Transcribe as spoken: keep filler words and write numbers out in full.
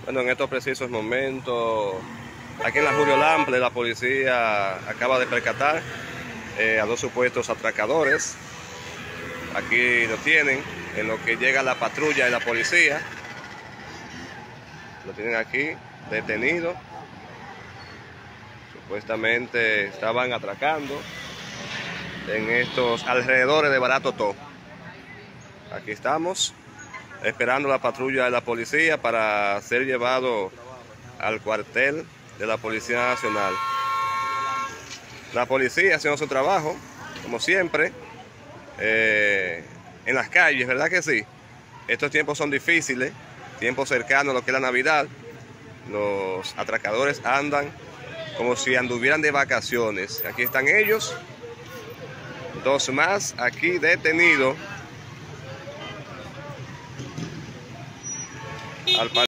Bueno, en estos precisos momentos, aquí en la Julio Lample, la policía acaba de percatar eh, a dos supuestos atracadores. Aquí lo tienen, en lo que llega la patrulla de la policía. Lo tienen aquí, detenido. Supuestamente estaban atracando en estos alrededores de Baratotó. Aquí estamos, esperando la patrulla de la policía para ser llevado al cuartel de la Policía Nacional. La policía haciendo su trabajo, como siempre, eh, en las calles, ¿verdad que sí? Estos tiempos son difíciles, tiempos cercanos a lo que es la Navidad. Los atracadores andan como si anduvieran de vacaciones. Aquí están ellos, dos más aquí detenidos. Al